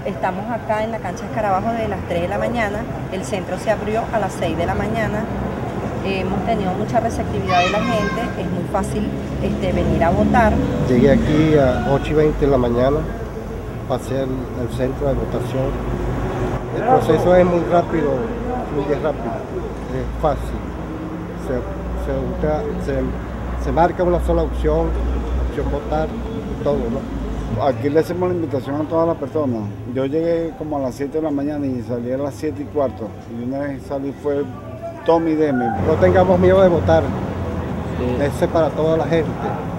Estamos acá en la cancha Escarabajo de las 3 de la mañana, el centro se abrió a las 6 de la mañana, hemos tenido mucha receptividad de la gente, es muy fácil venir a votar. Llegué aquí a 8:20 de la mañana, pasé al centro de votación. El proceso es muy rápido, fluye rápido, es fácil. Se marca una sola opción votar, todo, ¿no? Aquí le hacemos la invitación a todas las personas. Yo llegué como a las 7 de la mañana y salí a las 7:15. Y una vez salí fue Tommy Deme. No tengamos miedo de votar, es para toda la gente.